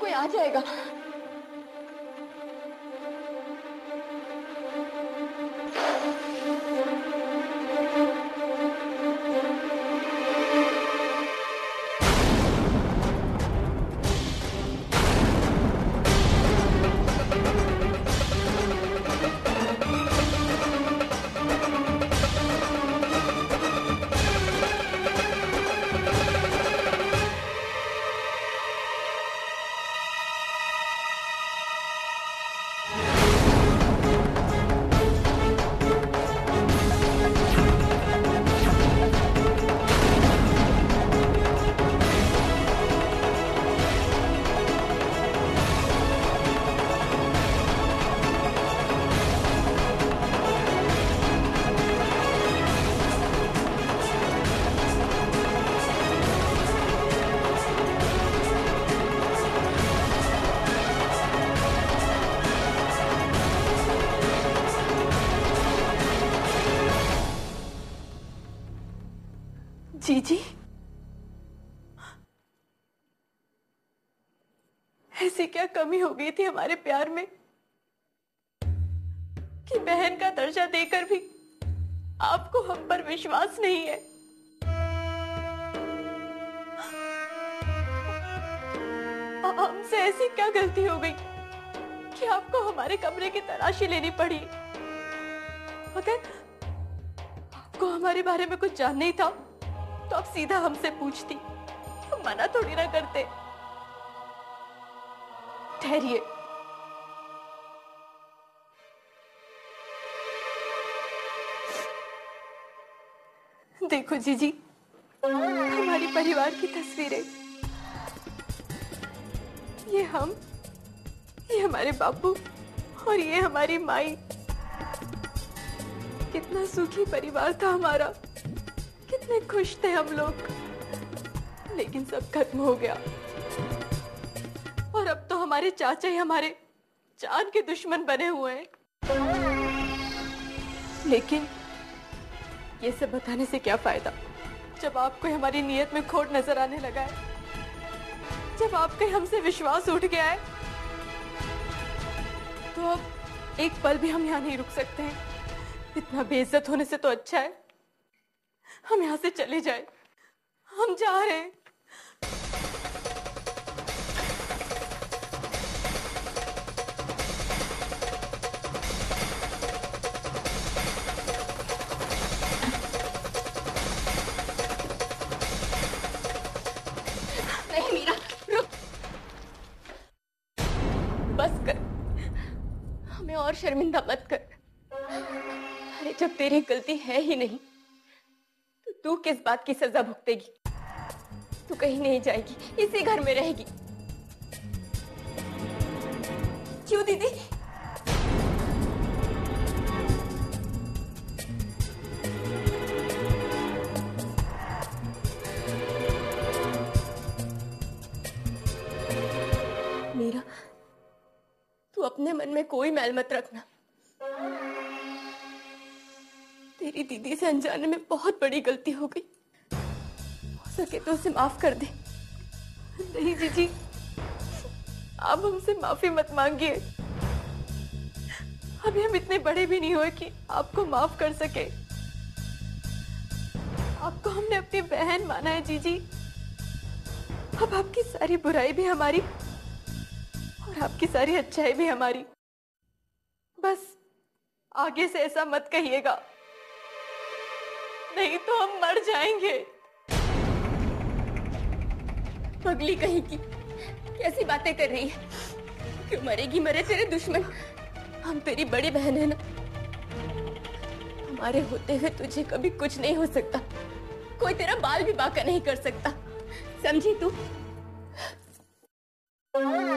कोई आ जाएगा। जीजी, ऐसी क्या कमी हो गई थी हमारे प्यार में कि बहन का दर्जा देकर भी आपको हम पर विश्वास नहीं है। हमसे ऐसी क्या गलती हो गई कि आपको हमारे कमरे की तलाशी लेनी पड़ी? अगर आपको हमारे बारे में कुछ जानना ही था तो आप सीधा हमसे पूछती, हम मना थोड़ी ना करते। ठहरिए, देखो जीजी, हमारी परिवार की तस्वीरें, ये हम, ये हमारे बापू और ये हमारी माई। कितना सुखी परिवार था हमारा, कितने खुश थे हम लोग। लेकिन सब खत्म हो गया और अब तो हमारे चाचा ही हमारे जान के दुश्मन बने हुए हैं। लेकिन ये सब बताने से क्या फायदा जब आपको हमारी नीयत में खोट नजर आने लगा है, जब आपके हमसे विश्वास उठ गया है। तो अब एक पल भी हम यहाँ नहीं रुक सकते हैं। इतना बेइज्जत होने से तो अच्छा है हम यहाँ से चले जाए। हम जा रहे हैं। नहीं मीरा, रुक। बस कर, हमें और शर्मिंदा मत कर। अरे जब तेरी गलती है ही नहीं तो तू किस बात की सजा भुगतेगी? तू कहीं नहीं जाएगी, इसी घर में रहेगी। क्यों दीदी? मीरा, तू अपने मन में कोई मैल मत रखना। तेरी दीदी से अनजाने में बहुत बड़ी गलती हो गई। हो सके तो उसे माफ कर दे। नहीं जीजी, आप हमसे माफी मत मांगिए। अभी हम इतने बड़े भी नहीं हुए कि आपको माफ कर सके। आपको हमने अपनी बहन माना है जीजी। अब आपकी सारी बुराई भी हमारी और आपकी सारी अच्छाई भी हमारी। बस आगे से ऐसा मत कहिएगा, नहीं तो हम मर जाएंगे। पगली कहीं की, कैसी बातें कर रही है? क्यों मरेगी? मरे तेरे दुश्मन। हम तेरी बड़ी बहन है ना, हमारे होते हुए तुझे कभी कुछ नहीं हो सकता। कोई तेरा बाल भी बांका नहीं कर सकता, समझी तू?